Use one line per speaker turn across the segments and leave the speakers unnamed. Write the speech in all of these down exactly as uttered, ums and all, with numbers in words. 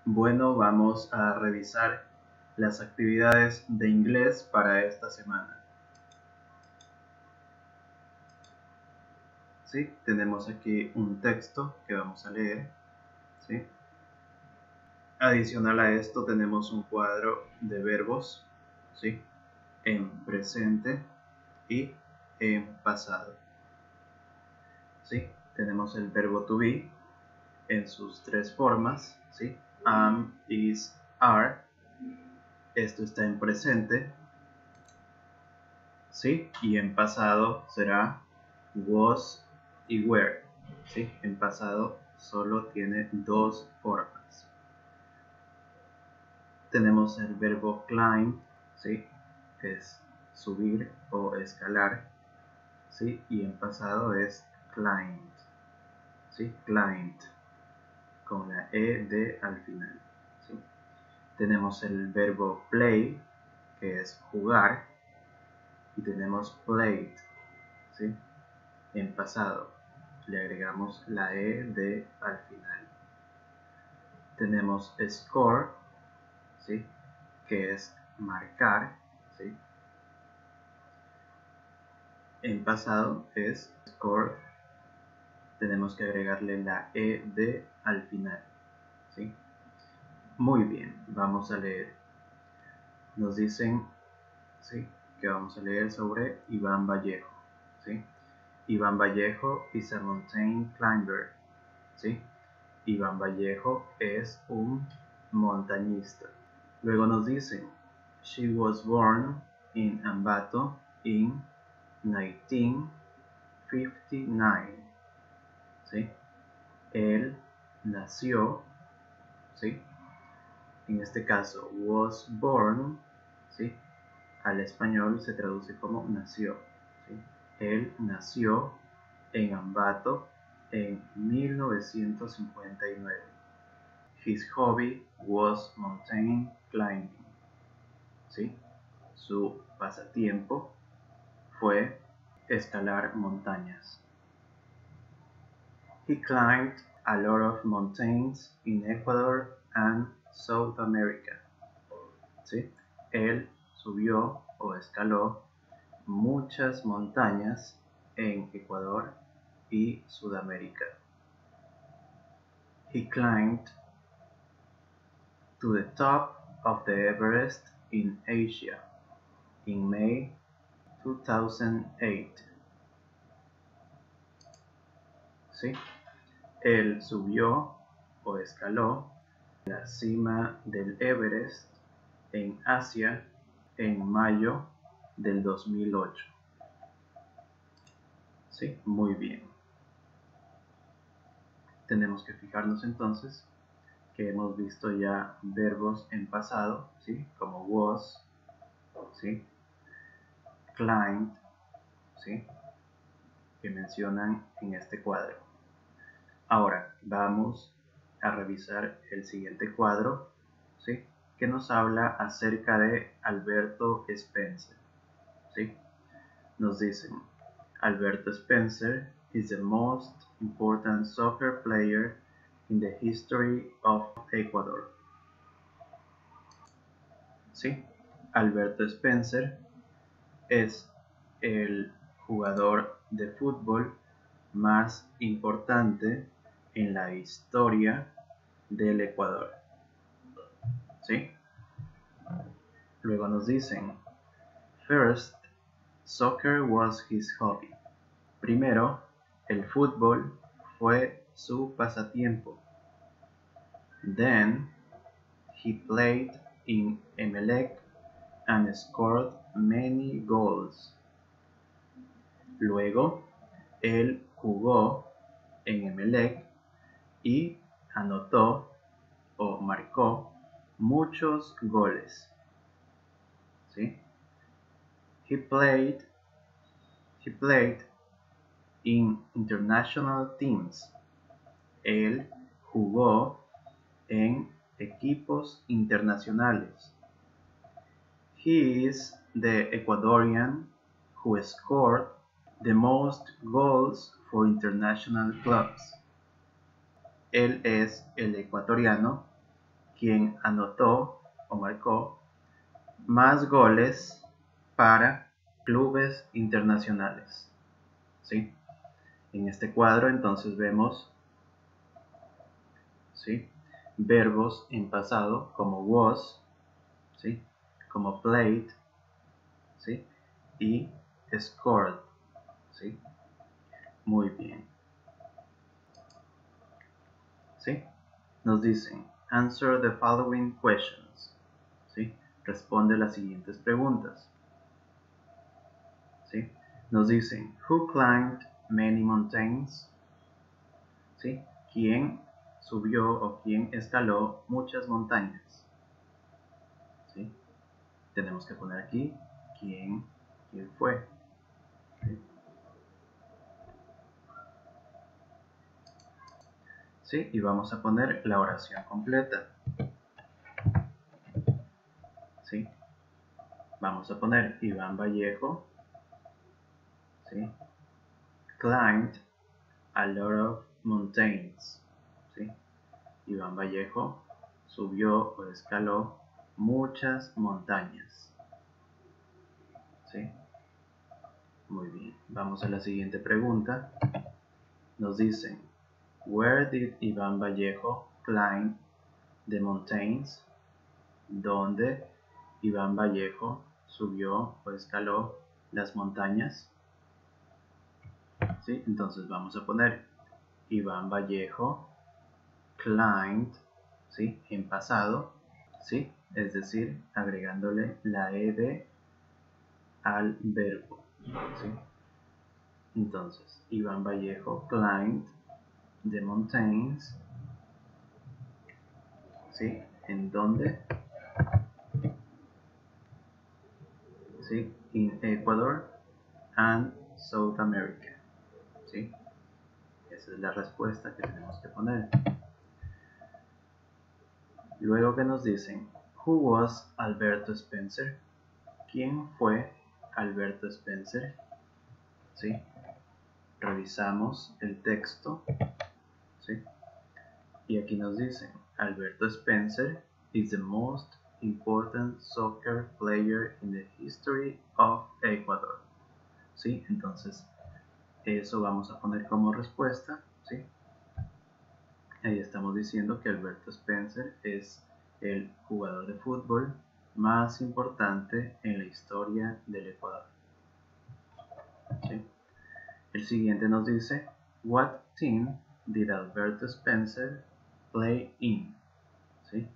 Bueno, vamos a revisar las actividades de inglés para esta semana. ¿Sí? Tenemos aquí un texto que vamos a leer. ¿Sí? Adicional a esto tenemos un cuadro de verbos, ¿sí? En presente y en pasado. ¿Sí? Tenemos el verbo to be en sus tres formas, ¿sí? Am, is, are. Esto está en presente, ¿sí? Y en pasado será was y were, ¿sí? En pasado solo tiene dos formas. Tenemos el verbo climb, ¿sí? Que es subir o escalar, ¿sí? Y en pasado es climbed, ¿sí? Climbed, con la E de al final, ¿sí? Tenemos el verbo play, que es jugar, y tenemos played, ¿sí? En pasado le agregamos la E de al final. Tenemos score, ¿sí? Que es marcar, ¿sí? En pasado es score, tenemos que agregarle la E de al final, ¿sí? Muy bien, vamos a leer. Nos dicen, ¿sí? Que vamos a leer sobre Iván Vallejo, ¿sí? Iván Vallejo is a mountain climber, ¿sí? Iván Vallejo es un montañista. Luego nos dicen, she was born in Ambato in nineteen fifty-nine, ¿sí? Él nació, ¿sí? En este caso, was born, ¿sí? Al español se traduce como nació, ¿sí? Él nació en Ambato en mil novecientos cincuenta y nueve. His hobby was mountain climbing, ¿sí? Su pasatiempo fue escalar montañas. He climbed a lot of mountains in Ecuador and South America, ¿sí? Él subió o escaló muchas montañas en Ecuador y Sudamérica. He climbed to the top of the Everest in Asia in May two thousand eight. ¿Sí? Él subió o escaló la cima del Everest en Asia en mayo del dos mil ocho. ¿Sí? Muy bien. Tenemos que fijarnos entonces que hemos visto ya verbos en pasado, ¿sí? Como was, ¿sí? Climbed, ¿sí? Que mencionan en este cuadro. Ahora vamos a revisar el siguiente cuadro, ¿sí? Que nos habla acerca de Alberto Spencer, ¿sí? Nos dicen, Alberto Spencer is the most important soccer player in the history of Ecuador. ¿Sí? Alberto Spencer es el jugador de fútbol más importante en la historia del Ecuador, ¿sí? Luego nos dicen, first, soccer was his hobby. Primero, el fútbol fue su pasatiempo. Then, he played in Emelec and scored many goals. Luego, él jugó en Emelec y anotó o marcó muchos goles, ¿sí? He played, he played in international teams. Él jugó en equipos internacionales. He is the Ecuadorian who scored the most goals for international clubs. Él es el ecuatoriano quien anotó o marcó más goles para clubes internacionales, ¿sí? En este cuadro entonces vemos, ¿sí?, verbos en pasado como was, ¿sí?, como played, ¿sí?, y scored, ¿sí? Muy bien. ¿Sí? Nos dicen, answer the following questions, ¿sí? Responde las siguientes preguntas, ¿sí? Nos dicen, who climbed many mountains, ¿sí? ¿Quién subió o quién escaló muchas montañas? ¿Sí? Tenemos que poner aquí quién, quién fue, ¿sí? ¿Sí? Y vamos a poner la oración completa, ¿sí? Vamos a poner Iván Vallejo, ¿sí?, climbed a lot of mountains, ¿sí? Iván Vallejo subió o escaló muchas montañas, ¿sí? Muy bien. Vamos a la siguiente pregunta. Nos dicen, where did Iván Vallejo climb the mountains? ¿Dónde Iván Vallejo subió o escaló las montañas? ¿Sí? Entonces vamos a poner Iván Vallejo climbed, ¿sí?, en pasado, ¿sí?, es decir, agregándole la ed al verbo, ¿sí? Entonces, Iván Vallejo climbed the mountains, ¿sí?, ¿en dónde? ¿Sí? In Ecuador and South America, ¿sí? Esa es la respuesta que tenemos que poner. Luego que nos dicen, who was Alberto Spencer? ¿Quién fue Alberto Spencer? ¿Sí? Revisamos el texto, ¿sí? Y aquí nos dicen, Alberto Spencer is the most important soccer player in the history of Ecuador, ¿sí? Entonces, eso vamos a poner como respuesta, ¿sí? Ahí estamos diciendo que Alberto Spencer es el jugador de fútbol más importante en la historia del Ecuador, ¿sí? El siguiente nos dice, what team did Alberto Spencer play in? ¿Sí?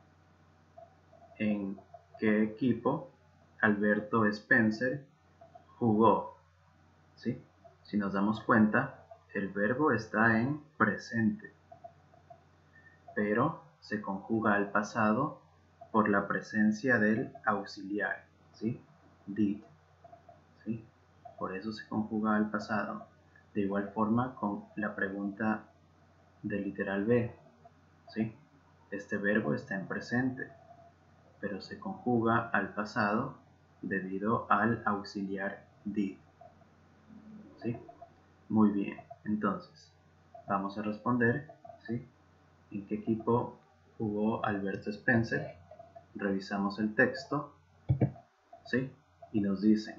¿En qué equipo Alberto Spencer jugó? ¿Sí? Si nos damos cuenta, el verbo está en presente, pero se conjuga al pasado por la presencia del auxiliar, ¿sí? Did, ¿sí? Por eso se conjuga al pasado. De igual forma con la pregunta del literal be, ¿sí? Este verbo está en presente, pero se conjuga al pasado debido al auxiliar did, ¿sí? Muy bien, entonces vamos a responder, ¿sí?, en qué equipo jugó Alberto Spencer. Revisamos el texto, ¿sí?, y nos dicen,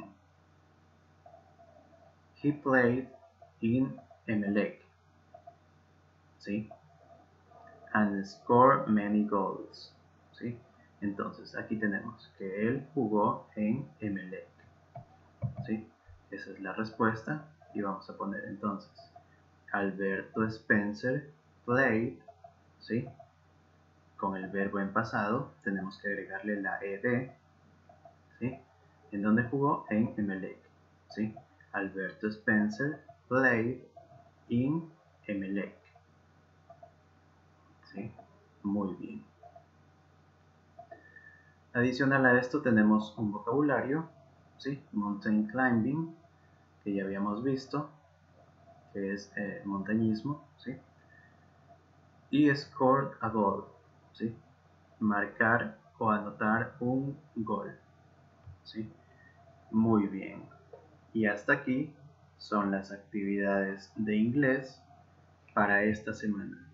he played in Emelec, ¿sí?, and scored many goals, ¿sí? Entonces aquí tenemos que él jugó en Emelec, ¿sí? Esa es la respuesta y vamos a poner entonces Alberto Spencer played, ¿sí?, con el verbo en pasado tenemos que agregarle la ed, ¿sí?, ¿en dónde jugó? En Emelec, ¿sí? Alberto Spencer played in Emelec, ¿sí? Muy bien. Adicional a esto tenemos un vocabulario, ¿sí? Mountain climbing, que ya habíamos visto, que es eh, montañismo, ¿sí? Y scored a goal, ¿sí?, marcar o anotar un gol, ¿sí? Muy bien. Y hasta aquí son las actividades de inglés para esta semana.